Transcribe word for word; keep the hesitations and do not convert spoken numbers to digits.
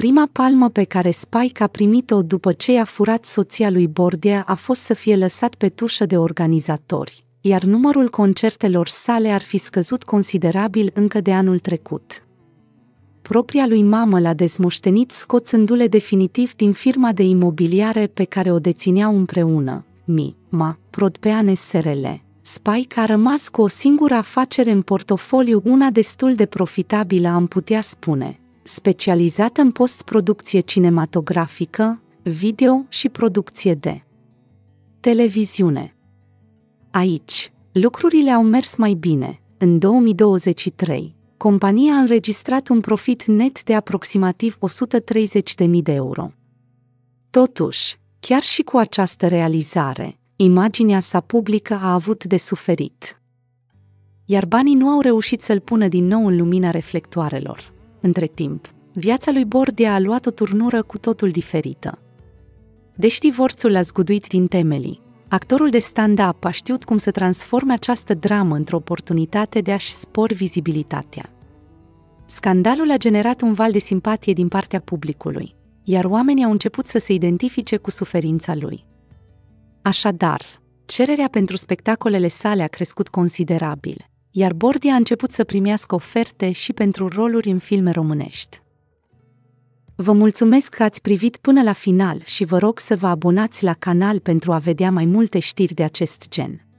Prima palmă pe care Spike a primit-o după ce i-a furat soția lui Bordia a fost să fie lăsat pe tușă de organizatori, iar numărul concertelor sale ar fi scăzut considerabil încă de anul trecut. Propria lui mamă l-a dezmoștenit scoțându-le definitiv din firma de imobiliare pe care o dețineau împreună, Mi, Ma, Prodpeane S R L. Spike a rămas cu o singură afacere în portofoliu, una destul de profitabilă, am putea spune, specializată în postproducție cinematografică, video și producție de televiziune. Aici, lucrurile au mers mai bine. În două mii douăzeci și trei, compania a înregistrat un profit net de aproximativ o sută treizeci de mii de euro. Totuși, chiar și cu această realizare, imaginea sa publică a avut de suferit. Iar banii nu au reușit să-l pună din nou în lumina reflectoarelor. Între timp, viața lui Bordia a luat o turnură cu totul diferită. Deși divorțul l-a zguduit din temelii, actorul de stand-up a știut cum să transforme această dramă într-o oportunitate de a-și spori vizibilitatea. Scandalul a generat un val de simpatie din partea publicului, iar oamenii au început să se identifice cu suferința lui. Așadar, cererea pentru spectacolele sale a crescut considerabil, iar Bordia a început să primească oferte și pentru roluri în filme românești. Vă mulțumesc că ați privit până la final și vă rog să vă abonați la canal pentru a vedea mai multe știri de acest gen.